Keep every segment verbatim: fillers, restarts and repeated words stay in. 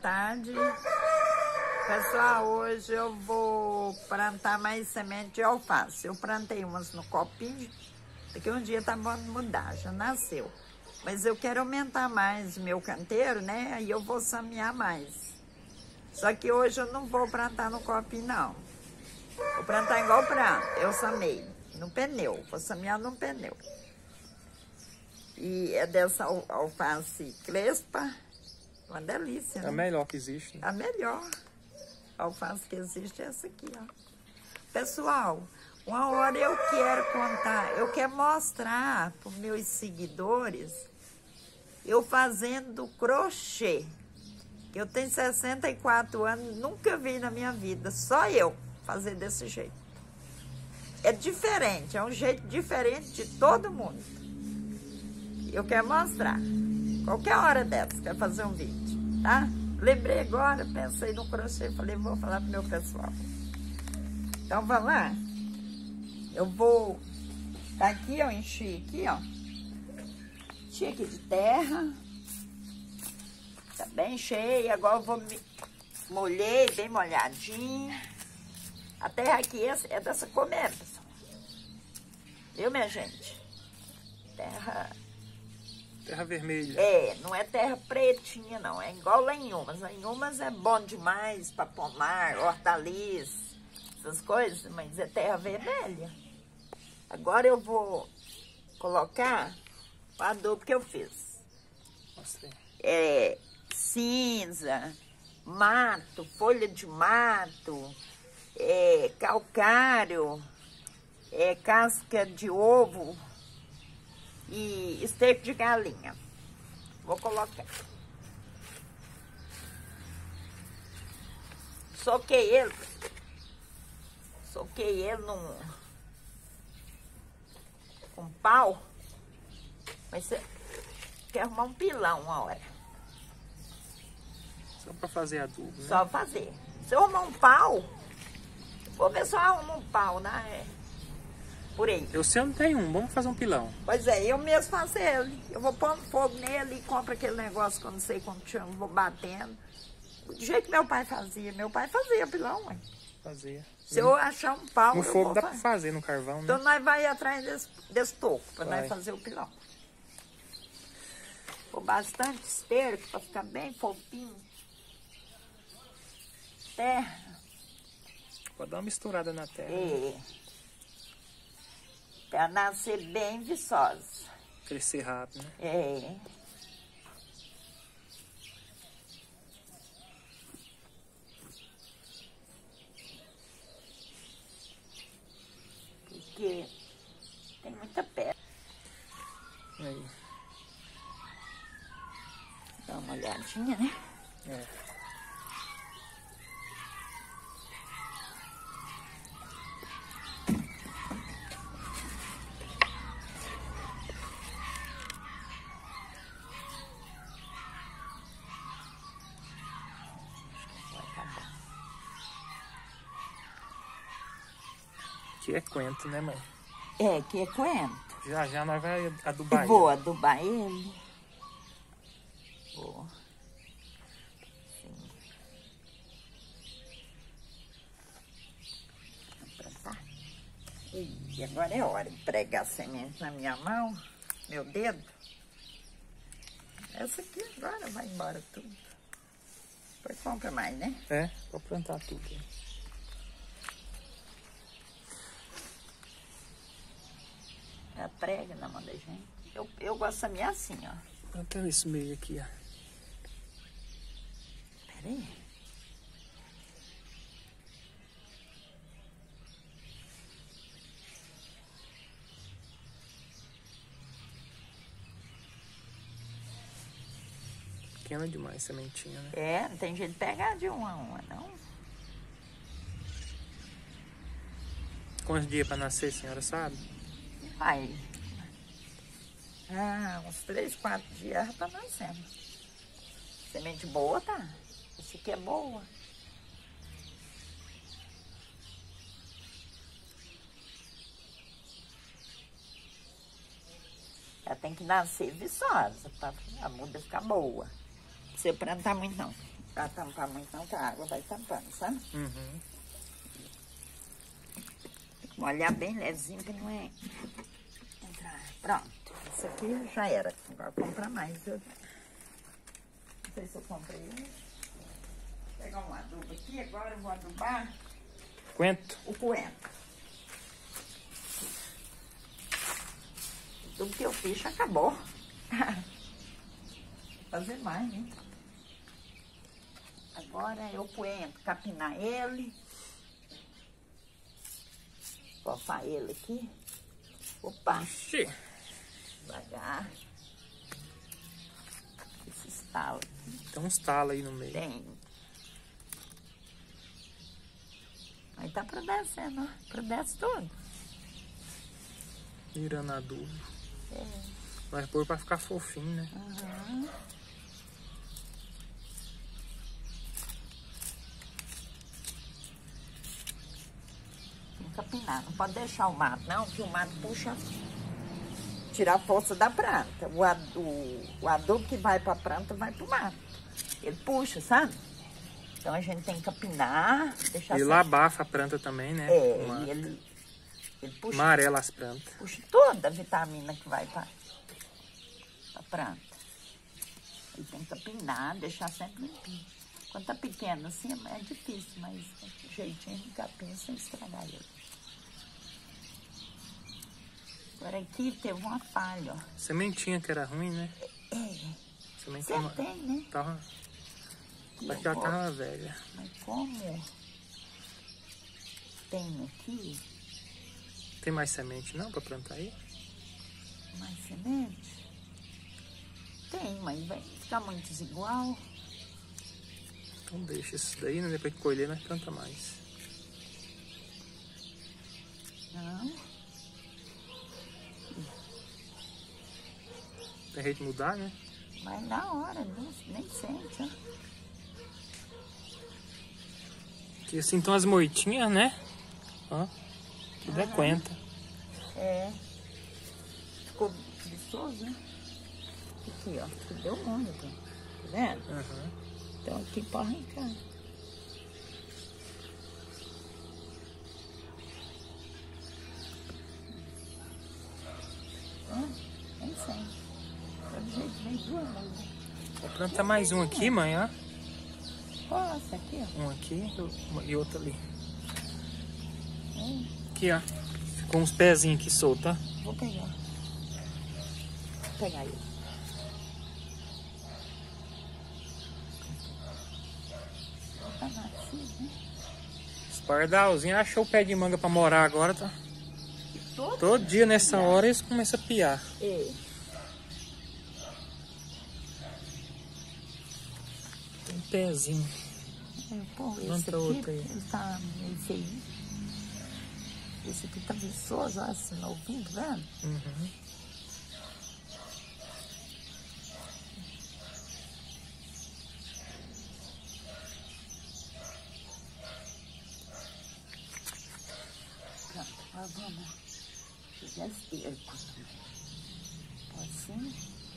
tarde. Pessoal, hoje eu vou plantar mais semente de alface. Eu plantei umas no copinho, daqui um dia tá bom mudar, já nasceu. Mas eu quero aumentar mais meu canteiro, né? Aí eu vou semear mais. Só que hoje eu não vou plantar no copinho, não. Vou plantar igual planto. Eu samei no pneu. Vou semear no pneu. E é dessa alface crespa. Uma delícia, né? É a melhor que existe. Né? A melhor alface que existe é essa aqui, ó. Pessoal, uma hora eu quero contar, eu quero mostrar para os meus seguidores eu fazendo crochê. Eu tenho sessenta e quatro anos, nunca vi na minha vida, só eu fazer desse jeito. É diferente, é um jeito diferente de todo mundo. Eu quero mostrar. Qualquer hora dessa, quero fazer um vídeo, tá? Lembrei agora, pensei no crochê, falei, vou falar pro meu pessoal. Então, vamos lá. Eu vou... Tá aqui, eu enchi aqui, ó. Enchi aqui de terra. Tá bem cheia. Agora eu vou... Me... Molhei, bem molhadinho. A terra aqui é dessa comida, pessoal. Viu, minha gente? Terra... Terra vermelha. É, não é terra pretinha, não. É igual lá em Umas. Lá em Umas é bom demais para pomar, hortaliça, essas coisas, mas é terra vermelha. Agora eu vou colocar o adubo que eu fiz. Nossa. É cinza, mato, folha de mato, é, calcário, é, casca de ovo e esterco de galinha. Vou colocar. Soquei ele. Soquei ele num um pau. Mas você quer arrumar um pilão uma hora. Só pra fazer adubo, né? Só fazer. Se eu arrumar um pau, vou ver se eu arrumo um pau, né? Por aí. Eu sei, eu não tenho um. Vamos fazer um pilão. Pois é, eu mesmo faço ele. Eu vou pôr fogo nele e compro aquele negócio que eu não sei como chama, vou batendo. Do jeito que meu pai fazia. Meu pai fazia pilão, ué. Fazia. Se eu achar um pau, No eu fogo vou dá fazer. pra fazer, no carvão, né? Então nós vai atrás desse, desse toco pra Vai. nós fazer o pilão. Pôr bastante esterco pra ficar bem fofinho. Terra. Pode dar uma misturada na terra. Né? É. Pra nascer bem viçosa. Crescer rápido, né? É. Porque tem muita pedra. Aí. Dá uma olhadinha, né? É. Que é coentro, né, mãe? É, que é coentro. Já já nós vamos adubar ele. Vou adubar ele. Vou. Sim. Vamos plantar. E agora é hora de pregar a semente na minha mão, meu dedo. Essa aqui agora vai embora tudo. Depois compra mais, né? É, vou plantar tudo. Ela prega na mão da gente. Eu, eu gosto da minha assim, ó. Plantando esse meio aqui, ó. Pera aí. Pequena demais sementinha, né? É, não tem jeito de pegar de uma a uma, não. Quantos dias pra nascer, a senhora sabe? Aí. Ah, uns três, quatro dias já tá nascendo. Semente boa, tá? Essa aqui é boa. Ela tem que nascer viçosa pra a muda ficar boa. Não precisa plantar muito, não. Pra tampar muito não, que a água vai tampando, sabe? Uhum. Tem que molhar bem levezinho, que não é... entrar. Pronto. Isso aqui já era. Agora comprar mais. Eu... não sei se eu comprei um. Vou pegar um adubo aqui. Agora eu vou adubar... Coentro? O coentro. Tudo que eu fiz já acabou. Fazer mais, né? Agora eu coentro, capinar ele. Cofar ele aqui. Opa! Ixi. Devagar. Esse estalo aqui. Tem uns talos aí no meio. Tem. Aí tá produzindo, ó. Produz tudo. Virando adubo. É. Vai pôr pra ficar fofinho, né? Uhum. Tem que capinar. Não pode deixar o mato, não, que o mato puxa... tirar a força da planta. O, ad, o, o adubo que vai pra planta vai pro mato. Ele puxa, sabe? Então a gente tem que capinar, deixar... E lá abafa a planta também, né? É, Uma... e ele, ele puxa... amarela as plantas. Puxa toda a vitamina que vai pra, pra planta. Ele tem que capinar, deixar sempre limpinho. Quando tá pequeno assim é difícil, mas o jeitinho de capim sem estragar ele. Agora aqui teve uma falha, ó. Sementinha que era ruim, né? É, Sementinha você tem, né? tava... E mas eu já vou- tava velha. Mas como tem aqui Tem mais semente não pra plantar aí? mais semente? Tem, mas vai ficar muito desigual. Então deixa isso daí, né? Depois que colher, nós planta mais. Não, Tem jeito de mudar, né? mas na hora, nem, nem sente, ó. Aqui assim estão as moitinhas, né? Ó. Tudo é Aham. coentro. É. Ficou preguiçoso, né? Aqui, ó. Que deu muito. Tá vendo? Aham. Então aqui pode arrancar. Ó, nem sei. Pelo jeito veio duas mãos. Vou plantar mais um aqui, mãe, ó. Nossa, aqui, ó. Um aqui e outro ali. Hum, Aqui, ó. Ficou uns pezinhos aqui soltos, ó. vou pegar. Vou pegar ele. Tá macio, né? Os pardalzinhos achou o pé de manga pra morar agora, tá? E todo? Todo dia nessa hora eles começam a piar. É. Um pezinho. É, pô, esse Planta aqui, outro aí. ele tá meio feio. Esse aqui tá viçoso, ó, esse novinho, tá vendo? Uhum. Pronto, agora vamos pegar esterco. Pode ser.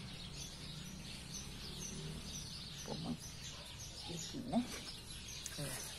Pô, muito aqui, né? É.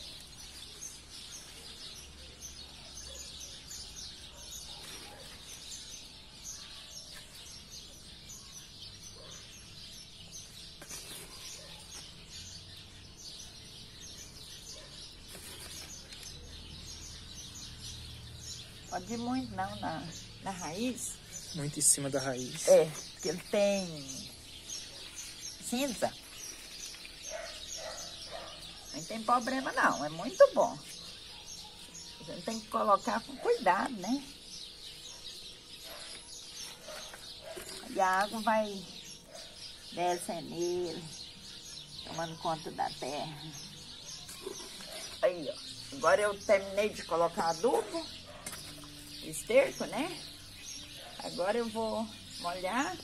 Pode ir muito não na, na raiz. Muito em cima da raiz. É, porque ele tem cinza. Não tem problema não, é muito bom. A gente tem que colocar com cuidado, né? E a água vai descendo nele, tomando conta da terra. Aí, ó. Agora eu terminei de colocar adubo, esterco, né? Agora eu vou molhar.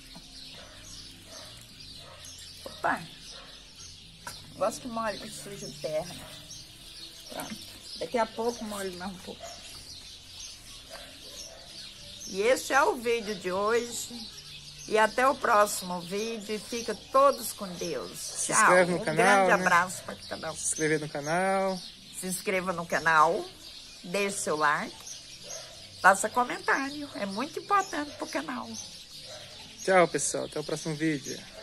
Opa! Gosto que molhe, que suja de terra. Pronto. Daqui a pouco molho mais um pouco. E esse é o vídeo de hoje. E até o próximo vídeo. E fica todos com Deus. Se Tchau. inscreve no um canal, grande né? abraço para cada um. Se inscrever no canal. Se inscreva no canal. Deixe seu like. Faça comentário. É muito importante para o canal. Tchau, pessoal. Até o próximo vídeo.